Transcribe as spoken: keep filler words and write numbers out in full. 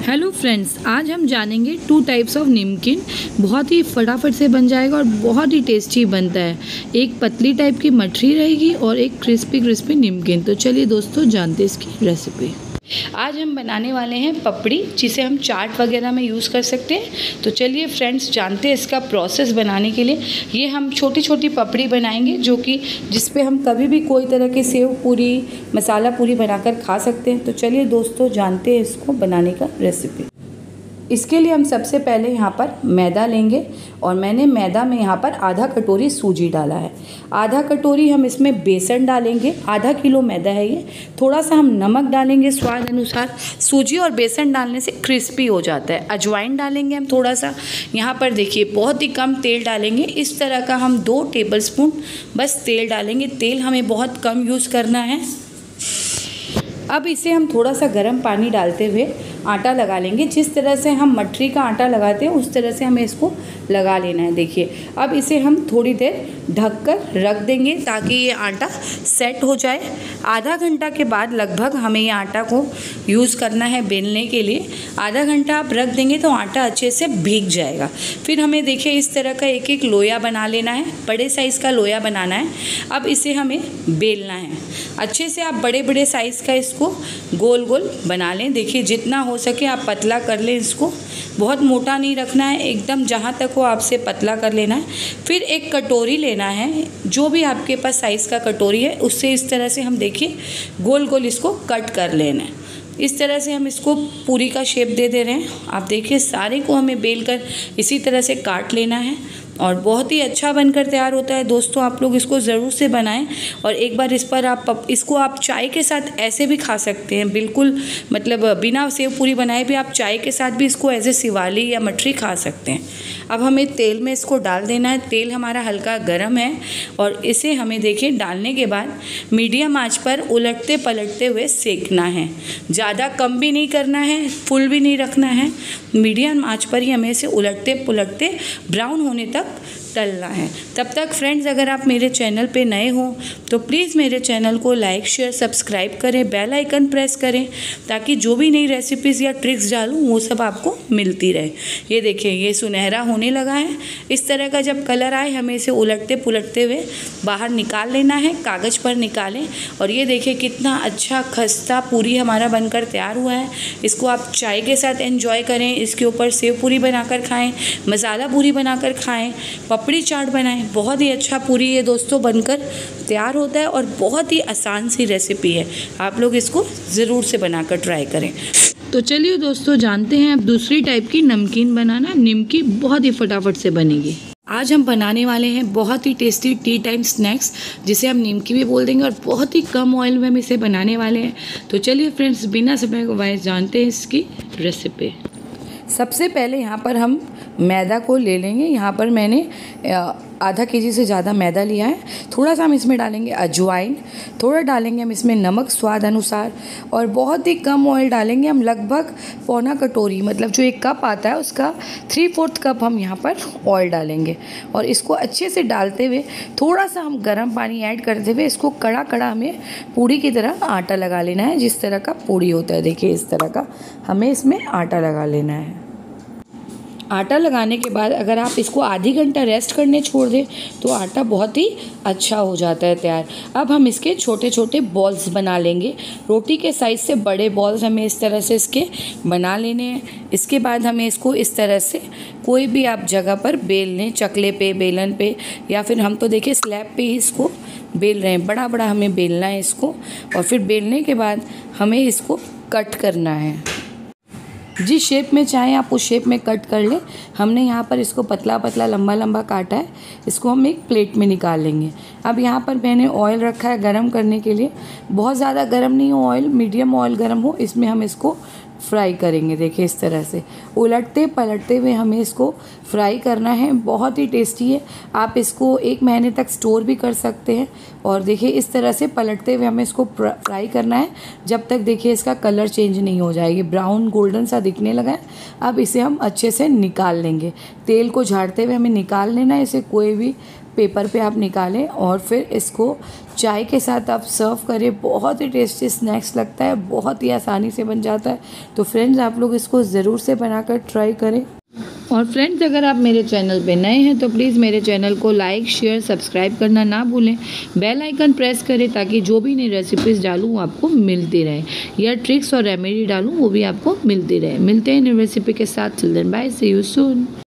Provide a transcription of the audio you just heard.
Hello friends, आज हम जानेंगे टू टाइप्स ऑफ नमकीन। बहुत ही फटाफट से बन जाएगा और बहुत ही टेस्टी बनता है। एक पतली टाइप की मठरी रहेगी और एक क्रिस्पी क्रिस्पी नमकीन। तो चलिए दोस्तों, जानते हैं इसकी रेसिपी। आज हम बनाने वाले हैं पपड़ी, जिसे हम चाट वगैरह में यूज़ कर सकते हैं। तो चलिए फ्रेंड्स, जानते हैं इसका प्रोसेस बनाने के लिए। ये हम छोटी छोटी पपड़ी बनाएंगे, जो कि जिस पे हम कभी भी कोई तरह के सेव पूरी, मसाला पूरी बनाकर खा सकते हैं। तो चलिए दोस्तों, जानते हैं इसको बनाने का रेसिपी। इसके लिए हम सबसे पहले यहाँ पर मैदा लेंगे और मैंने मैदा में यहाँ पर आधा कटोरी सूजी डाला है। आधा कटोरी हम इसमें बेसन डालेंगे। आधा किलो मैदा है ये। थोड़ा सा हम नमक डालेंगे स्वाद अनुसार। सूजी और बेसन डालने से क्रिस्पी हो जाता है। अजवाइन डालेंगे हम थोड़ा सा। यहाँ पर देखिए, बहुत ही कम तेल डालेंगे। इस तरह का हम दो टेबलस्पून बस तेल डालेंगे। तेल हमें बहुत कम यूज़ करना है। अब इसे हम थोड़ा सा गर्म पानी डालते हुए आटा लगा लेंगे। जिस तरह से हम मठरी का आटा लगाते हैं उस तरह से हमें इसको लगा लेना है। देखिए, अब इसे हम थोड़ी देर ढककर रख देंगे ताकि ये आटा सेट हो जाए। आधा घंटा के बाद लगभग हमें ये आटा को यूज़ करना है बेलने के लिए। आधा घंटा आप रख देंगे तो आटा अच्छे से भीग जाएगा। फिर हमें देखिए, इस तरह का एक एक लोया बना लेना है। बड़े साइज़ का लोया बनाना है। अब इसे हमें बेलना है अच्छे से। आप बड़े बड़े साइज़ का इसको गोल गोल बना लें। देखिए, जितना हो सके आप पतला कर लें इसको। बहुत मोटा नहीं रखना है, एकदम जहाँ तक हो आपसे पतला कर लेना है। फिर एक कटोरी लेना है, जो भी आपके पास साइज़ का कटोरी है उससे इस तरह से हम देखिए गोल गोल इसको कट कर लेना है। इस तरह से हम इसको पूरी का शेप दे दे रहे हैं। आप देखिए, सारे को हमें बेल कर इसी तरह से काट लेना है और बहुत ही अच्छा बनकर तैयार होता है। दोस्तों, आप लोग इसको ज़रूर से बनाएं और एक बार इस पर आप इसको आप चाय के साथ ऐसे भी खा सकते हैं। बिल्कुल मतलब बिना सेव पूरी बनाए भी आप चाय के साथ भी इसको ऐसे शिवाली या मठरी खा सकते हैं। अब हमें तेल में इसको डाल देना है। तेल हमारा हल्का गर्म है और इसे हमें देखिए डालने के बाद मीडियम आंच पर उलटते पलटते हुए सेकना है। ज़्यादा कम भी नहीं करना है, फुल भी नहीं रखना है। मीडियम आंच पर ही हमें इसे उलटते पुलटते ब्राउन होने तक तलना है। तब तक फ्रेंड्स, अगर आप मेरे चैनल पे नए हो तो प्लीज़ मेरे चैनल को लाइक शेयर सब्सक्राइब करें, बेल आइकन प्रेस करें, ताकि जो भी नई रेसिपीज़ या ट्रिक्स डालूँ वो सब आपको मिलती रहे। ये देखिए, ये सुनहरा होने लगा है। इस तरह का जब कलर आए हमें इसे उलटते पुलटते हुए बाहर निकाल लेना है। कागज़ पर निकालें और ये देखिए कितना अच्छा खस्ता पूरी हमारा बनकर तैयार हुआ है। इसको आप चाय के साथ एंजॉय करें। इसके ऊपर सेव पूरी बनाकर खाएँ, मसाला पूरी बनाकर खाएँ, पपड़ी चाट बनाएं। बहुत ही अच्छा पूरी ये दोस्तों बनकर तैयार होता है और बहुत ही आसान सी रेसिपी है। आप लोग इसको ज़रूर से बनाकर ट्राई करें। तो चलिए दोस्तों, जानते हैं अब दूसरी टाइप की नमकीन बनाना। निमकी बहुत ही फटाफट से बनेगी। आज हम बनाने वाले हैं बहुत ही टेस्टी टी टाइम स्नैक्स, जिसे हम निमकी भी बोल देंगे, और बहुत ही कम ऑयल में हम इसे बनाने वाले हैं। तो चलिए फ्रेंड्स, बिना समय गवाए जानते हैं इसकी रेसिपी। सबसे पहले यहाँ पर हम मैदा को ले लेंगे। यहाँ पर मैंने आधा केजी से ज़्यादा मैदा लिया है। थोड़ा सा हम इसमें डालेंगे अजवाइन, थोड़ा डालेंगे हम इसमें नमक स्वाद अनुसार, और बहुत ही कम ऑयल डालेंगे हम। लगभग पौना कटोरी, मतलब जो एक कप आता है उसका थ्री फोर्थ कप हम यहाँ पर ऑयल डालेंगे। और इसको अच्छे से डालते हुए थोड़ा सा हम गर्म पानी ऐड करते हुए इसको कड़ा कड़ा हमें पूड़ी की तरह आटा लगा लेना है। जिस तरह का पूड़ी होता है, देखिए इस तरह का हमें इसमें आटा लगा लेना है। आटा लगाने के बाद अगर आप इसको आधी घंटा रेस्ट करने छोड़ दें तो आटा बहुत ही अच्छा हो जाता है तैयार। अब हम इसके छोटे छोटे बॉल्स बना लेंगे। रोटी के साइज़ से बड़े बॉल्स हमें इस तरह से इसके बना लेने हैं। इसके बाद हमें इसको इस तरह से कोई भी आप जगह पर बेल लें, चकले पे, बेलन पे, या फिर हम तो देखिए स्लैब पे ही इसको बेल रहे हैं। बड़ा बड़ा हमें बेलना है इसको, और फिर बेलने के बाद हमें इसको कट करना है। जिस शेप में चाहें आप उस शेप में कट कर लें। हमने यहाँ पर इसको पतला पतला लंबा लंबा काटा है। इसको हम एक प्लेट में निकाल लेंगे। अब यहाँ पर मैंने ऑयल रखा है गरम करने के लिए। बहुत ज़्यादा गरम नहीं हो ऑयल, मीडियम ऑयल गरम हो। इसमें हम इसको फ्राई करेंगे। देखिए इस तरह से उलटते पलटते हुए हमें इसको फ्राई करना है। बहुत ही टेस्टी है। आप इसको एक महीने तक स्टोर भी कर सकते हैं। और देखिए इस तरह से पलटते हुए हमें इसको फ्राई करना है जब तक देखिए इसका कलर चेंज नहीं हो जाएगी, ब्राउन गोल्डन सा दिखने लगा है। अब इसे हम अच्छे से निकाल लेंगे। तेल को झाड़ते हुए हमें निकाल लेना है। इसे कोई भी पेपर पे आप निकालें और फिर इसको चाय के साथ आप सर्व करें, बहुत ही टेस्टी स्नैक्स लगता है, बहुत ही आसानी से बन जाता है। तो फ्रेंड्स आप लोग इसको ज़रूर से बनाकर ट्राई करें। और फ्रेंड्स अगर आप मेरे चैनल पे नए हैं तो प्लीज़ मेरे चैनल को लाइक शेयर सब्सक्राइब करना ना भूलें। बेल आइकन प्रेस करें ताकि जो भी नई रेसिपीज़ डालूँ वो आपको मिलती रहे, या ट्रिक्स और रेमेडी डालूँ वो भी आपको मिलती रहे। मिलते हैं नई रेसिपी के साथ। Till then bye, see you soon.